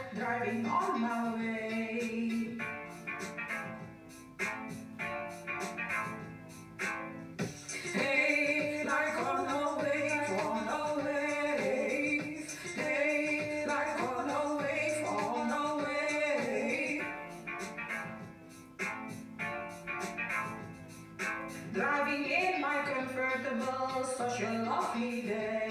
driving on my way. Hey, like on a wave, on a wave. Hey, like on a wave, on a wave. Driving in my convertible, such a lovely day.